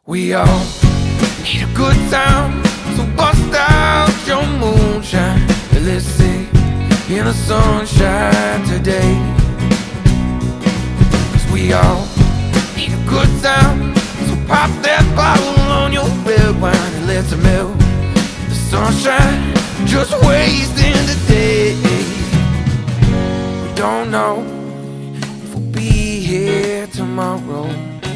We all need a good time, so bust out your moonshine and let's sit in the sunshine today. 'Cause we all need a good time, so pop that bottle on your red wine and let's melt the sunshine, just wasting the day. We don't know if we'll be here tomorrow,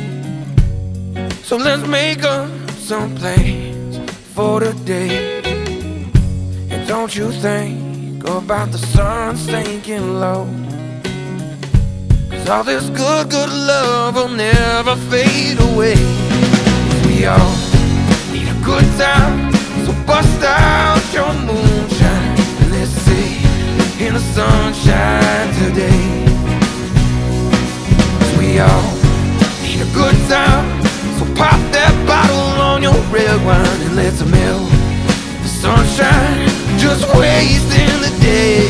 so let's make up some plans for the day. And don't you think about the sun sinking low, 'cause all this good, good love will never fade away. We all need a good time, so bust out your moonshine and let's sit in the sunshine today. 'Cause we all need a good time, so pop that bottle on your red wine and let's melt the sunshine, just wasting the day.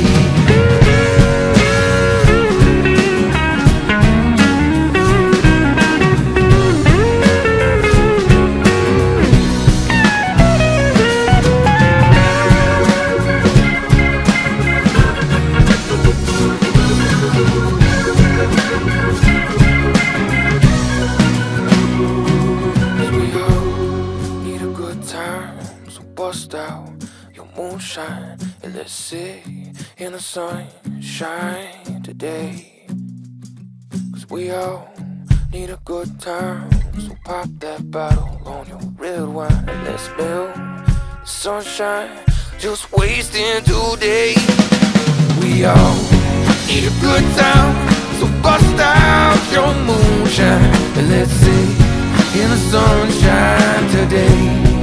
Moonshine and let's sit in the sunshine today. 'Cause we all need a good time, so pop that bottle on your red wine and let's melt the sunshine, just wasting today. We all need a good time, so bust out your moonshine and let's sit in the sunshine today.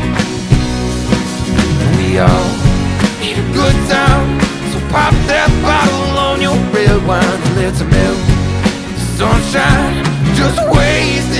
We all need a good time, so pop that bottle on your red wine and let's melt the sunshine, just waste